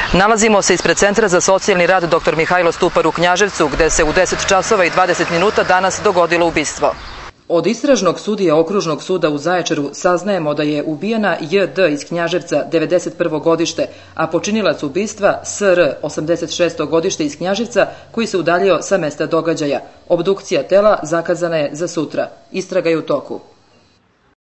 Nalazimo se ispred Centra za socijalni rad dr. Mihajlo Stupar u Knjaževcu, gde se u 10 časova i 20 minuta danas dogodilo ubistvo. Od istražnog sudije Okružnog suda u Zaječaru saznajemo da je ubijena J.D. iz Knjaževca 91. godište, a počinilac ubistva S.R. 86. godište iz Knjaževca koji se udaljio sa mesta događaja. Obdukcija tela zakazana je za sutra. Istraga je u toku.